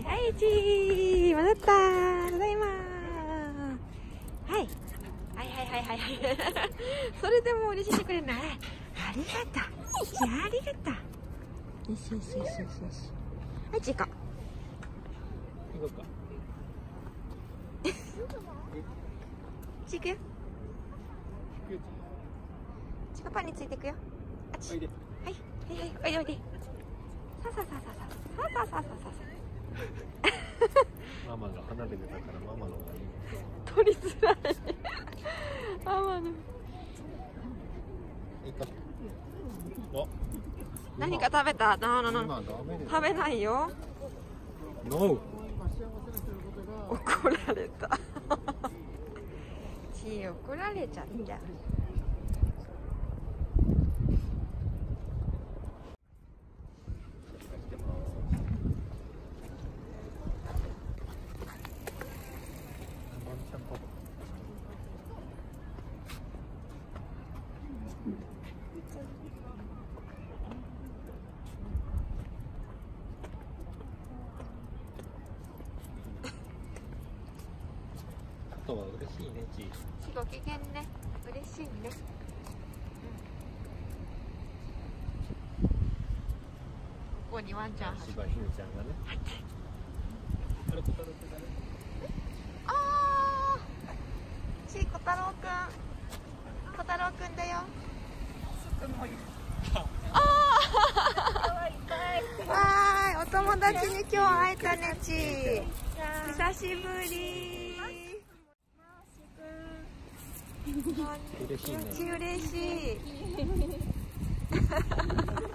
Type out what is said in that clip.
はいちー、戻った。ただいま。はい。はい。それでも嬉しいしてくれない。ありがとう。じゃあ、ありがとう。よし。はい、ちーこ。 行こうか。 ちーくよ。ちパパについていくよ。あっち。はい、おいで。さあ。 ママが離れてたからママの方がいい。 取りづらい。ママの。 お。 何か食べた？食べないよ。 ノー。 怒られた。ちー、怒られちゃった。 あとは嬉しいね、ちー。 ご機嫌ね、嬉しいね。ここにワンちゃん。 柴犬ちゃんがね。あれ、小太郎くんだね。 ああ。ちー、小太郎くん。小太郎くんだよ。ああ。はい、お友達に今日会えたね、ちー。久しぶり。 嬉しいね。 嬉しい。